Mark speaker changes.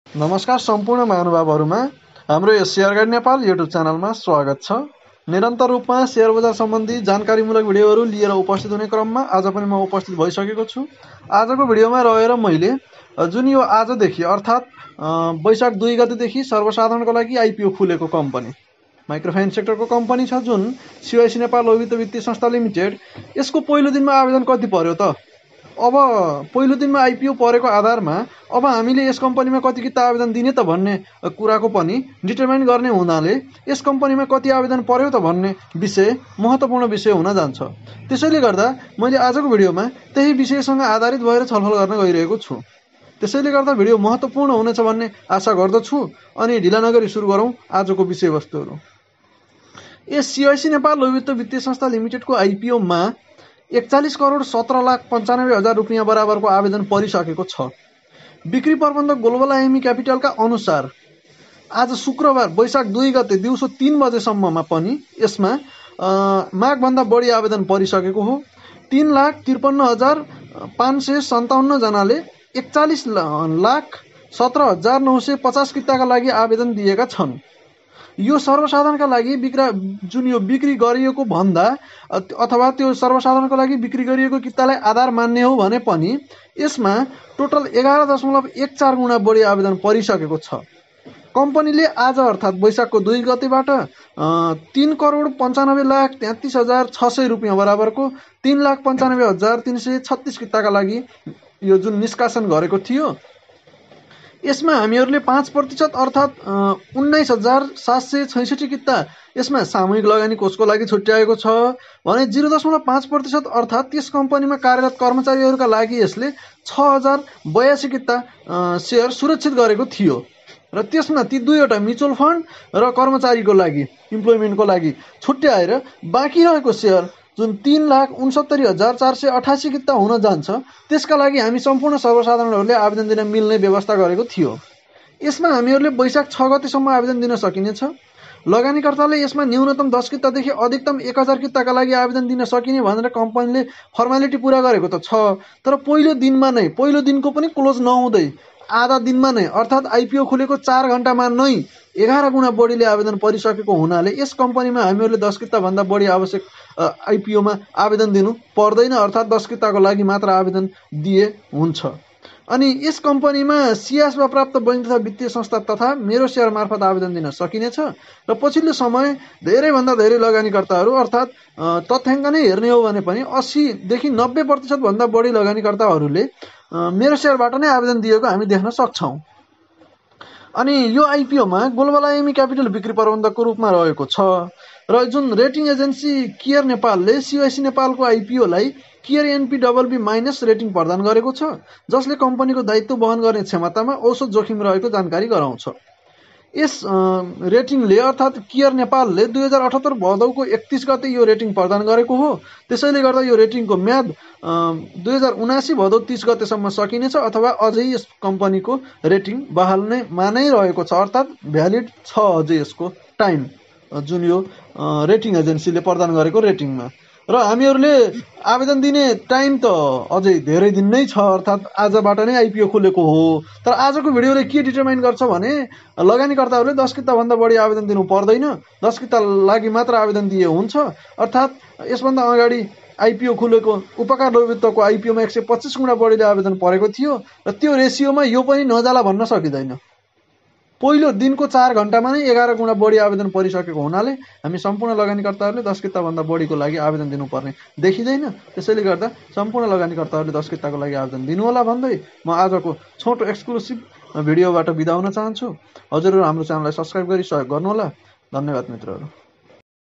Speaker 1: नमस्कार सम्पूर्ण महानुभावहरुमा हाम्रो यो शेयर गाइड नेपाल युट्युब च्यानलमा स्वागत छ। निरन्तर रूपमा शेयर बजार सम्बन्धी जानकारीमूलक भिडियोहरू लिएर उपस्थित हुने क्रममा आज पनि म उपस्थित भइसकेको छु। आजको भिडियोमा रहेर मैले जुन यो आजदेखि अर्थात् वैशाख 2 गतेदेखि सर्वसाधारणको लागि आइपिओ खुलेको कम्पनी माइक्रो फाइनान्स सेक्टरको कम्पनी छ जुन सिओआइसी नेपाल लघु वित्तीय संस्था लिमिटेड, यसको पहिलो दिनमा आवेदन कति पर्यो त? अब पहिलो दिनमा आइपिओ परेको आधारमा अब हामीले यस कम्पनीमा कति किता आवेदन दिने त भन्ने कुराको पनि डिटरमाइन गर्ने हुनाले यस कम्पनीमा कति आवेदन पर्यो त भन्ने विषय महत्त्वपूर्ण विषय हुन जान्छ। त्यसैले गर्दा मैले आजको भिडियोमा त्यही विषयसँग आधारित भएर छलफल गर्न गइरहेको छु। त्यसैले गर्दा भिडियो महत्त्वपूर्ण हुनेछ भन्ने आशा गर्दछु। अनि ढिला नगरी सुरु गरौँ आजको विषयवस्तुहरू। यस सिओआइसी नेपाल लघु वित्तीय संस्था लिमिटेडको आइपिओमा 41 करोड 17 लाख 95 हजार रुपियाँ बराबरको आवेदन परिसकेको छ। बिक्री प्रबन्धक ग्लोबल आइएमई क्यापिटलका अनुसार आज शुक्रबार वैशाख 2 गते दिउँसो 3 बजेसम्ममा पनि यसमा मागभन्दा बढी आवेदन परिसकेको हो। 3,53,557 जनाले 41 लाख 17,950 किताका लागि आवेदन दिएका छन्। यो सर्वसाधारणका लागि बिक्री गरिएको भन्दा अथवा त्यो सर्वसाधारणको लागि बिक्री गरिएको कितालाई आधार मान्ने हो भने पनि यसमा टोटल 11.14 गुणा बढी आवेदन परिसकेको छ। कम्पनीले आज अर्थात् वैशाखको 2 गतेबाट 3 करोड 95 लाख 33 हजार 600 रुपियाँ बराबरको 3,95,336 किताका लागि यो जुन निष्कासन गरेको थियो, यसमा हामीहरूले 5% अर्थात् 19,766 किता यसमा सामूहिक लगानी कोषको लागि छुट्याएको छ भने 0.5% अर्थात् त्यस कम्पनीमा कार्यरत कर्मचारीहरूका लागि यसले 6,082 किता सेयर सुरक्षित गरेको थियो र त्यसमा ती दुईवटा म्युचुअल फन्ड र कर्मचारीको लागि इम्प्लोइमेन्टको लागि छुट्याएर बाँकी रहेको सेयर जुन 3,69,488 किता हुन जान्छ त्यसका लागि हामी सम्पूर्ण सर्वसाधारणहरूले आवेदन दिन मिल्ने व्यवस्था गरेको थियो। यसमा हामीहरूले वैशाख 6 गतेसम्म आवेदन दिन सकिनेछ। लगानीकर्ताले यसमा न्यूनतम 10 कितादेखि अधिकतम 1000 किताका लागि आवेदन दिन सकिने भनेर कम्पनीले फर्मालिटी पूरा गरेको त छ, तर पहिलो दिनको पनि क्लोज नहुँदै आधा दिनमा नै अर्थात् आइपिओ खुलेको 4 घण्टामा नै 11 गुणा बढीले आवेदन परिसकेको हुनाले यस कम्पनीमा हामीहरूले 10 किता भन्दा बढी आवश्यक आइपिओमा आवेदन दिनु पर्दैन, अर्थात् 10 किताको लागि मात्र आवेदन दिए हुन्छ। अनि यस कम्पनीमा सियासमा प्राप्त बैंक तथा वित्तीय संस्था तथा मेरो शेयर मार्फत आवेदन दिन सकिनेछ र पछिल्लो समय धेरैभन्दा धेरै लगानीकर्ताहरू अर्थात् तथ्याङ्क नै हेर्ने हो भने पनि 80 देखि 90% भन्दा बढी लगानीकर्ताहरूले मेरो शेयरबाट नै आवेदन दिएको हामी देख्न सक्छौं। अनि यो आइपिओमा ग्लोबल आइएमई क्यापिटल बिक्री प्रबन्धकको रूपमा रहेको छ र जुन रेटिङ एजेन्सी केयर नेपालले सिओआइसी नेपालको आइपिओलाई केयर एनपी माइनस रेटिङ प्रदान गरेको छ, जसले कम्पनीको दायित्व वहन गर्ने क्षमतामा औसत जोखिम रहेको जानकारी गराउँछ। यस रेटिङले अर्थात् केयर नेपालले 2078 भदौको 31 गते यो रेटिङ प्रदान गरेको हो। त्यसैले गर्दा यो रेटिङको म्याद 2079 भदौ 30 गतेसम्म सकिनेछ अथवा अझै यस कम्पनीको रेटिङ बहाल नै रहेको छ, अर्थात् भ्यालिड छ अझै यसको टाइम जुन यो रेटिङ एजेन्सीले प्रदान गरेको रेटिङमा। र हामीहरूले आवेदन दिने टाइम त अझै धेरै दिन नै छ, अर्थात् आजबाट नै आइपिओ खुलेको हो। तर आजको भिडियोले के डिटरमाइन गर्छ भने लगानीकर्ताहरूले 10 किता भन्दा बढी आवेदन दिनु पर्दैन, 10 किता लागि मात्र आवेदन दिए हुन्छ। अर्थात् यसभन्दा अगाडि आइपिओ खुलेको उपकार लघुवित्तको आइपिओमा 125 गुणा बढीले आवेदन परेको थियो र त्यो रेसियोमा यो पनि नजाला भन्न सकिँदैन। पहिलो दिनको 4 घण्टामा नै 11 गुणा बढी आवेदन परिसकेको हुनाले हामी सम्पूर्ण लगानीकर्ताहरूले 10 किता भन्दा बढीको लागि आवेदन दिनुपर्ने देखिँदैन। त्यसैले गर्दा सम्पूर्ण लगानीकर्ताहरूले 10 किताको लागि आवेदन दिनुहोला भन्दै म आजको छोटो एक्सक्लुसिभ भिडियोबाट बिदा हुन चाहन्छु। हजुरहरू हाम्रो च्यानललाई सब्स्क्राइब गरी सहयोग गर्नुहोला। धन्यवाद मित्रहरू।